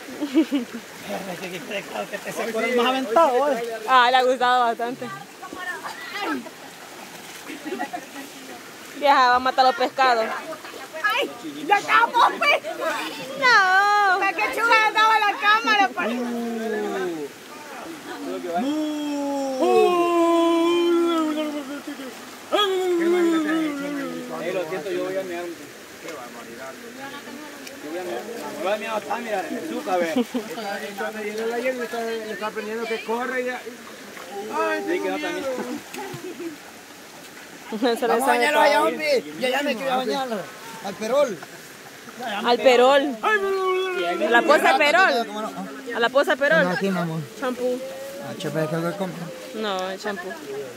Que se fueron más aventados hoy. Ah, le ha gustado bastante. Vieja, va a matar los pescados. ¡Ay! ¡Ya acabamos, pues! No. ¿Para qué chuga andaba la cámara? Lo siento, yo voy a mirar. Qué barbaridad. Yo voy a mirar acá, mirar, en el suca, a ver. Le está aprendiendo que corre y... Ay, sí, que no también. Vamos a bañarlo allá, hombre. Yo ya me quiero bañarlo. Al perol. Al perol. A la poza perol. A la poza perol. No, aquí, mi amor. Champú. Ah, chepe, que algo de compra. No, el champú.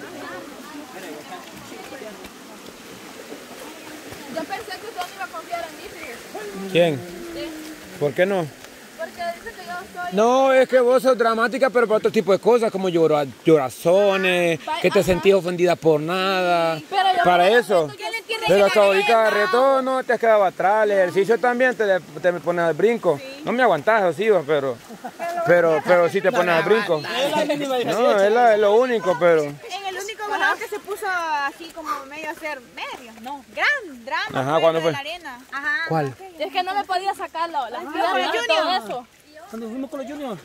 Yo pensé que usted no iba a confiar en mí, fíjese. ¿Quién? Sí. ¿Por qué no? Porque dice que yo soy... No, es que vos sos dramática, pero para otro tipo de cosas, como llorazones, que te sentís ofendida por nada. Pero yo Para no eso. ¿quién le entiende Pero que hasta la ahorita neta? reto no te has quedado atrás. El ejercicio también te me pones al brinco. No me aguantás, sí, pero sí te pones al brinco. No, es lo único, pero... En el único volado que se puso así como medio a hacer medio, no, gran drama. Ajá, ¿cuándo de fue? la arena. Ajá. ¿Cuál? Es que no me podía sacar las piernas y todo eso. Cuando fuimos con los juniors.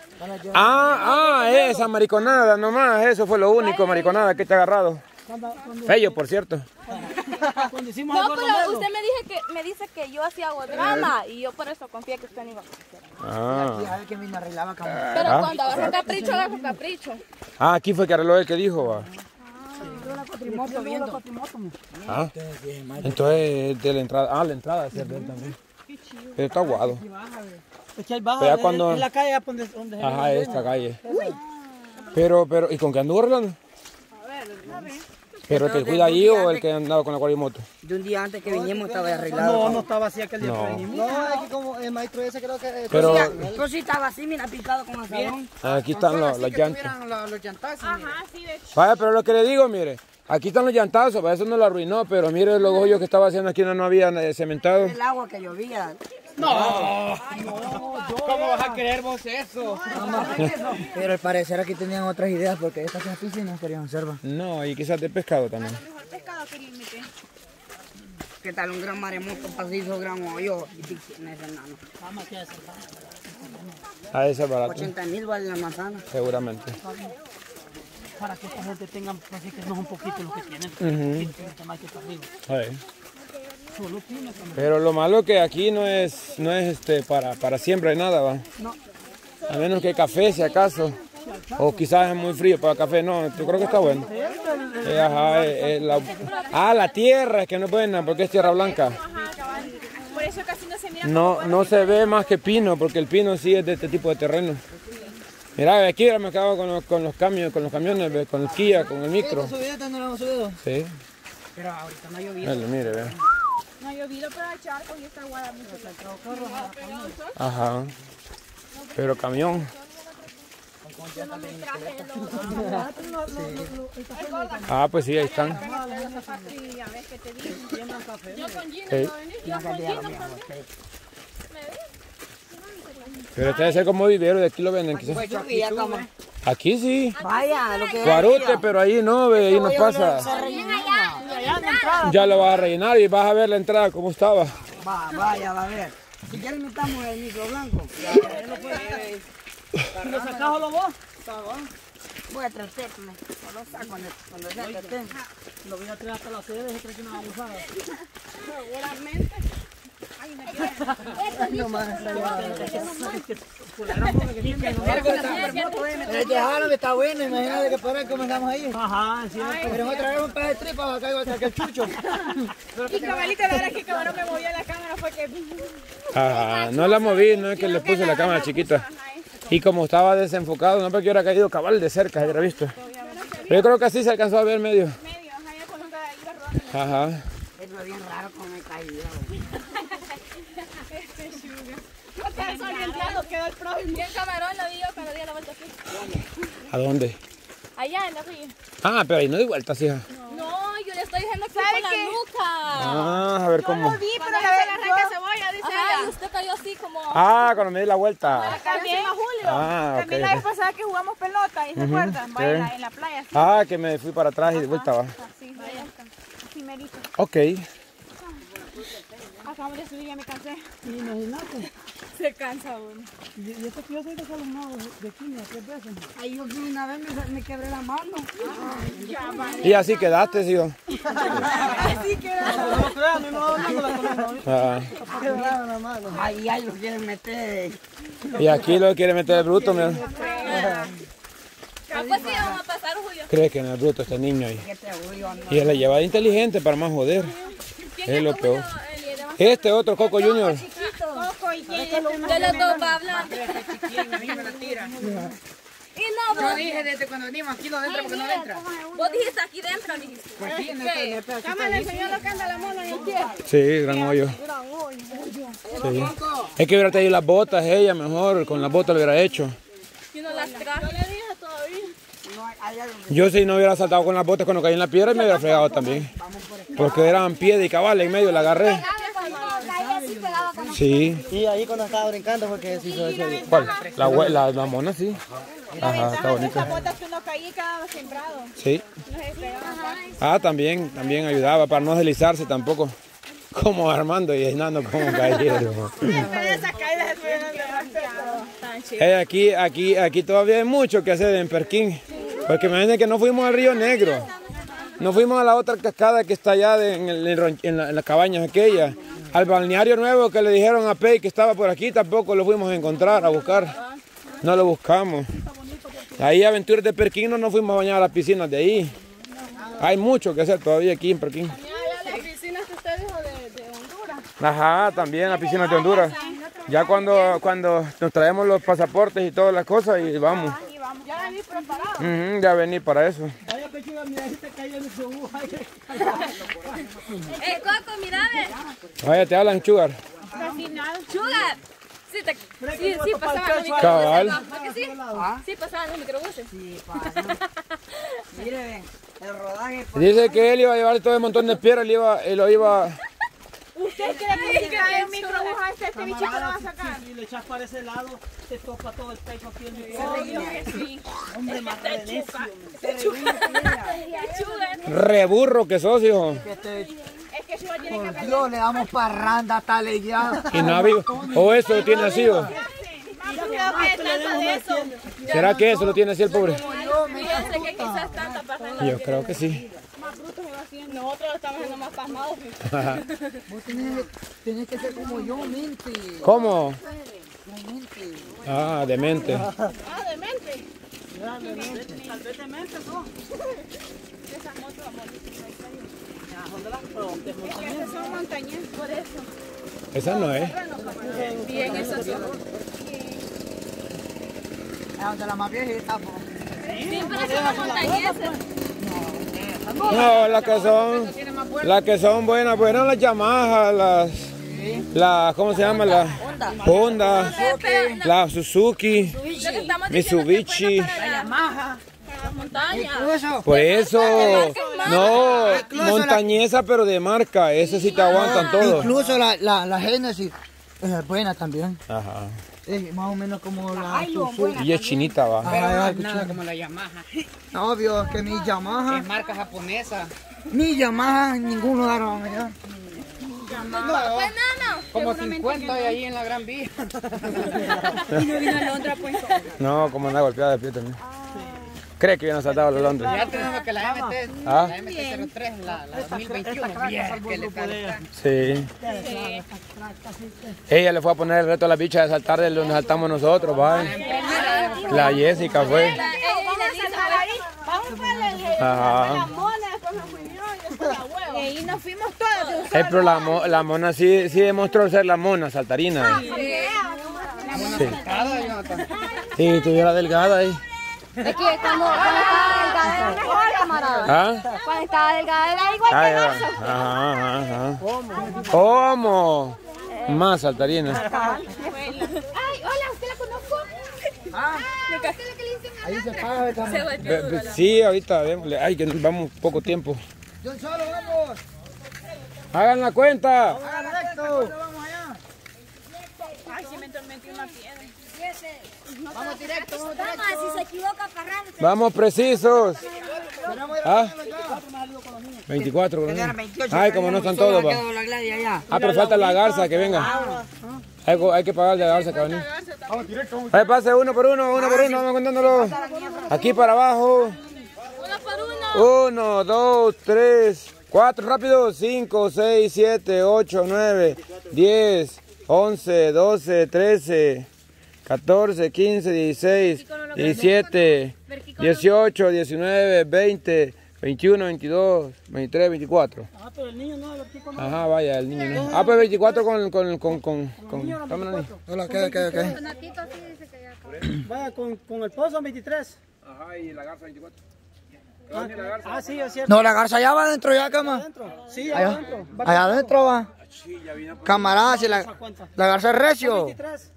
Esa mariconada nomás, eso fue lo único, mariconada que te ha agarrado. Fello, por cierto. Cuando hicimos No, el gordo pero negro. usted me dice que yo hacía drama y yo por eso confié que usted no iba a confiar. Y a ver que me arreglaba cámara. Pero cuando agarro capricho, agarro capricho. Aquí fue que arregló el que dijo, va. Cuatrimoto viendo. Entonces de la entrada, la entrada es de él también. Pero está aguado. Es que ahí baja, Pero ya cuando- en la calle donde Ajá, esta calle. Pero, ¿y con qué anduvo arreglando? ¿Pero el que cuida allí o el que andaba con la cuatrimoto? De un día antes que vinimos estaba arreglado. No, no estaba así aquel día No. que vinimos. No, es que como el maestro ese creo que... Pero Pues sí estaba así, mira, picado con asadón. aquí están las llantas. Los llantazos. Ajá, sí, de hecho. Vaya, pero lo que le digo, mire, aquí están los llantazos, para eso no lo arruinó, pero mire los hoyos que estaba haciendo aquí no había cementado. El agua que llovía. ¿Cómo vas a querer vos eso? Pero al parecer aquí tenían otras ideas porque estas piscinas querían hacer. No, y quizás de pescado también. Mejor pescado quería meter. ¿Qué tal? Un gran maremoto, pasillo, gran hoyo y piscinas, enano. A ese es barato, 80,000 vale la manzana. seguramente. Para que esta gente tenga, así que no es un poquito lo que tienen. Más que para arriba. Ahí. Solo tiene que... Pero lo malo que aquí no es para siembra y nada, va. A menos que café, si acaso. O quizás es muy frío para café. No, yo creo que está bueno. La tierra es que no es buena porque es tierra blanca. Ajá, cabal. Por eso casi no se mira. No se ve más que pino porque el pino sí es de este tipo de terreno. Mira, aquí ahora me acabo con los camiones, con el Kia, con el micro. ¿Subida no lo hemos subido? Sí. Pero ahorita no ha llovido. Mire, ve. No ha llovido, pero hay charco y está aguada mucho. Ajá. Pero camión. Pues sí, ahí están. Yo con Gina Sí. no venía, yo con Gina también. Pero este debe ser como vivero, de aquí lo venden quizás. Aquí sí. Vaya, lo que Cuarote, pero ahí no, ve, ahí no pasa. Ya lo vas a rellenar y vas a ver la entrada como estaba. Vaya, va a ver. Si quieres metamos el micro blanco. ¿Lo sacás o vos? Voy a tratarme. Lo saco cuando ya que esté. Lo voy a traer hasta la sede, se cree que no va a abusar. Seguramente. Ay, me quedé. No más. El está bueno, imagínate que por ahí comenzamos ahí. Ajá, sí. Pero otra vez un par de tripas acá igual que el chucho. Y cabalito, la verdad es que cabrón me movió la cámara fue que... Ajá, no la moví, no es que le puse la cámara chiquita. Y como estaba desenfocado, no porque hubiera caído cabal de cerca, hubiera visto. Pero yo creo que así se alcanzó a ver medio. Medio, ajá, ya cuando iba rodando. Ajá. Es bien raro como me caía. No te desorientado, quedó el prójimo. Y el camarón lo vi yo cuando di la vuelta aquí. ¿A dónde? Allá en la orilla. Pero ahí no di vueltas, hija. No, yo le estoy diciendo ¿Sabe la qué? nuca. Ah, a ver cómo. Sí, pero Cuando se le arranca cebolla, dice ella. Y usted cayó así como... Ah, cuando me di la vuelta. También a Julio. Ah, ok. También la vez pasada que jugamos pelota, ¿y se acuerdan? Va, sí. en la playa. Sí. Ah, que me fui para atrás y de vuelta va. Sí, de vuelta. Así merito. Ok. Acabamos de subir y ya me cansé. Imagínate. Se cansa uno. Y esto que yo soy desalumnado de química 3 veces. Ay, yo fui una vez me quebré la mano. Y así quedaste, sí. Así que No crean, no hablando la comida. Ah. Quebrada la mano. Ay, ay, lo quieren meter. Y aquí lo quiere meter el bruto, mira. Pues sí, vamos a pasar, Julio. Cree que en el bruto este niño ahí. ¿Qué te Julio? No. Y él la lleva de inteligente para más joder. Es lo peor. Este otro Coco Junior. Coco y quién De los dos va a hablar. A mí me la tiran. Y no, bro. Yo dije desde cuando venimos aquí no entra porque no entra. Vos dijiste aquí dentro, dijiste. Pues sí, en este pedacito. Cámara, el señor lo que anda la mano en el pie. Sí, gran hoyo. Sí. Es que hubiera traído las botas ella mejor. Con las botas lo hubiera hecho. Y no las traje. No le dije todavía. No hay algo. Yo si no hubiera saltado con las botas cuando caí en la piedra me hubiera fregado también. Porque eran piedra y cabal en medio, la agarré. Sí. Y ahí cuando estaba brincando fue que se hizo eso. ¿Cuál? La mona, sí. Ajá, está bonita. Esas botas que uno caía y quedaba sembrado. Sí. No se despegaban. Ah, también ayudaba para no deslizarse tampoco. Como Armando y Hernando como cayeron. Pero esas caídas estuvieron demasiado. Aquí todavía hay mucho que hacer en Perquín. Porque imagínense que no fuimos al Río Negro. No fuimos a la otra cascada que está allá en las cabañas aquellas. Al balneario nuevo que le dijeron a Pei que estaba por aquí, tampoco lo fuimos a encontrar, a buscar. No lo buscamos. Ahí Aventuras de Perquín no nos fuimos a bañar a las piscinas de ahí. Hay mucho que hacer todavía aquí en Perquín. Las piscinas que usted dijo de Honduras. Ajá, también las piscinas de Honduras. Ya cuando nos traemos los pasaportes y todas las cosas y vamos. Y vamos, ya vení preparado. Ya vení para eso. Vaya pechuga, mira, ahí se cayó en su aguja. Coco, mira, ve. Vaya, te hablan, Sugar. Sugar. Sí, pasaban los microbuses. Cabal. ¿No que sí? Sí, pasaban los microbuses. Sí, padre. Mire, el rodaje. Dice que él iba a llevar todo el montón de piedras, él lo iba... ¿Usted cree que si trae un microbús a este bichito lo va a sacar? Si le echas para ese lado, te topa todo el pecho aquí en el Obvio que sí. hombre más de necio. Reburro que sos, hijo. Es que Sugar tiene que Por Dios, le damos parranda hasta legueada. Y no ha habido... O eso lo tiene así, ¿o? más cuidado que tanta de eso. ¿Será que eso lo tiene así el pobre? Fíjense que quizás tanta pasa. Yo creo que sí. Más bruto se va haciendo. Nosotros estamos siendo más pasmados. Vos tenés que ser como yo, mente. ¿Cómo? Ah, demente. Ah, de mente. Tal vez de mente, ¿no? Esas motos, amor. Son de las frontes, Es que esas son montañas, por eso. Esa no es. Bien, eso sí. Es donde la más viejita, po. Sí, pero son las montañeses. No, las que son buenas, bueno, las Yamaha, las ¿cómo se llama? Las Honda, la Suzuki, Lo que estamos diciendo Mitsubishi. es que para Yamaha. Para las montañas. Por eso, no, montañesa pero de marca, ese sí te aguantan todo. Incluso la Genesis es buena también. Ajá. Es más o menos como la Suzuki. Y es chinita, va. Nada como la Yamaha. Obvio que mi Yamaha, Es marca japonesa. ninguno daron allá. Pues no. Como 50 hay ahí en la Gran Vía. Y no vino a Londres, pues. No, como anda golpeada de pie también. ¿Cree que viene saltado a Londres? Ya tenemos que la MT, ¿Ah? la MT-03, la 2021. Bien, que le tal. Sí. Ella le fue a poner el reto a la bicha de saltar de donde saltamos nosotros, va. La Jessica fue. Vamos para Ajá. la mona, después me fui yo y después la huevo. Y ahí nos fuimos todos. Pero la mona sí demostró ser la mona saltarina. Sí. Sí, estuviera delgada ahí. Es que cuando estaba delgada era mejor, camarada. ¿Ah? Cuando estaba delgada era igual Ah, que ya. nosotros. Ajá. ¿Cómo? Más saltarina. Ay, hola, ¿usted la conozco? ¿Usted es la que le dicen? Ahí se paga, Se golpeó duro. Sí, ahorita, démosle. Ay, que nos vamos poco tiempo. De un solo, vamos. Hagan la cuenta. Correcto. Ay, si me metí una piedra. Vamos directo, vamos Toma, directo. si se equivoca, Ferran. Vamos precisos. ¿Ah? 24 con los Eran niños. 28. Ay, como no están todos, va. La Gladys allá. Ah, pero falta la garza que venga. Hay que pagarle a la garza que va a venir. Ahí pase uno por uno, vamos contándolo. Aquí para abajo. 1, 2, 3, 4, rápido. 5, 6, 7, 8, 9, 10, 11, 12, 13, 14, 15, 16, 17, 18, 19, 20, 21, 22, 23, 24. Ah, pero el niño no, Ajá, vaya, el niño no. Ah, pues 24 con... Hola, ¿qué? Vaya, con el pozo 23. Ajá, y la garza 24. Ah, sí, es cierto. No, la garza ya va adentro ya, cama. Sí, Allá, adentro. allá adentro va. Camarada, si la garza es recio. 23.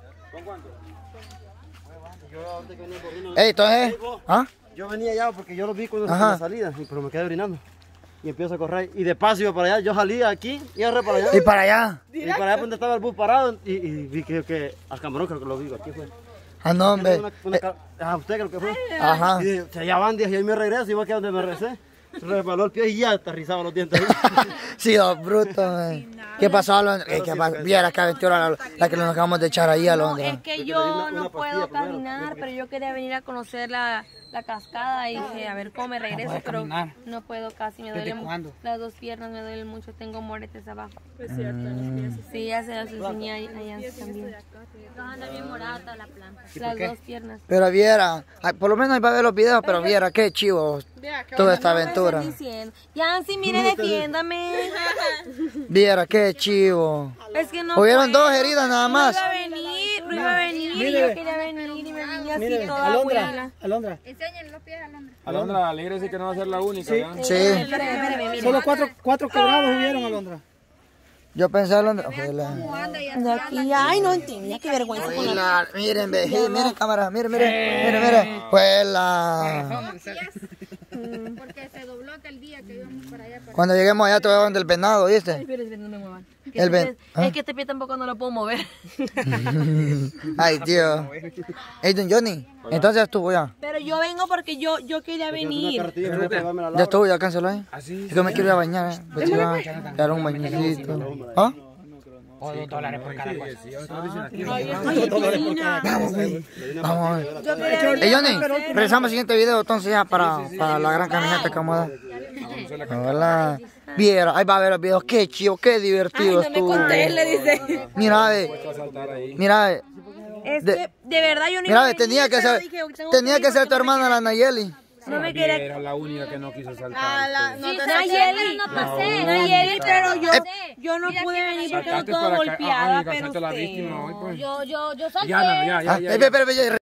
Ey, entonces, ¿ah? Yo venía allá porque yo lo vi cuando Ajá. la salida, pero me quedé orinando. Y empiezo a correr. Y de paso iba para allá. Yo salí aquí y agarré para allá. Y para allá. Y para allá donde estaba el bus parado. Y vi que al Camarón creo que lo vi. Aquí fue. Ah, no, hombre. Usted creo que fue. Ajá. Y dije, allá van 10 y ahí me regreso. Y va a quedar donde me regresé. Se resbaló el pie y ya aterrizaba los dientes ahí. Sí, oh, bruto, man. ¿Qué pasó, Alondra? ¿Qué pasó? Viera qué aventura la que nos acabamos de echar ahí, Alondra. Es que yo no puedo caminar, pero yo quería venir a conocer la cascada y dije, a ver cómo me regreso, pero no puedo casi, me duele las dos piernas, me duelen mucho, tengo moretes abajo. Es cierto, sí, ya se las enseñé allá también. Anda bien morada la planta. Las dos piernas. Pero viera, por lo menos ahí va a ver los videos, pero viera qué chivo toda esta aventura. Yancy, mire, defiéndame. Viera qué chivo. Es que no Hubieron dos heridas nada más. no iba a venir y yo quería venir y me vine así toda abuela. Alondra. Enséñale los pies a Alondra. Alondra, alegre sí que no va a ser la única. Sí. Espérame, Solo cuatro quebrados hubieron, Alondra. Yo pensé, Alondra. Ojalá. de aquí, ay, no entendía, qué vergüenza. Ojalá. Miren, miren, cámara, miren. Juela. Porque se dobló aquel día que íbamos para allá. Cuando lleguemos allá te voy a donde el venado, ¿viste? Espérense, no me muevan. ¿Ah? Es que este pie tampoco no lo puedo mover. Ay, tío. Hey, don Johnny, entonces ya estuvo ya. Pero yo vengo porque yo quería venir. Ya estuvo, ya canceló ahí. Es que me quiero ir a bañar, pues iba a dar un bañecito. ¿Ah? O $2 por cada cosa. Vamos a ver. Hey, Johnny, regresamos al siguiente video entonces ya para la gran caminata que vamos a dar. Hola. Viera, ahí va a ver los videos. Qué chido, qué divertido Ay, no me estuvo. conté, le dice. Mira, mira, Es que de verdad yo no mira, iba a venir, tenía que pero ser, dije, tengo tenía que ir ser porque tu hermana la Nayeli. No me quería. Era la única que no quiso saltar. Nayeli, No pasé. Nayeli, pero yo no pude venir porque no Saltaste todo para golpeada, que pero la usted. víctima hoy, pues. Yo salté. Ya, Espera,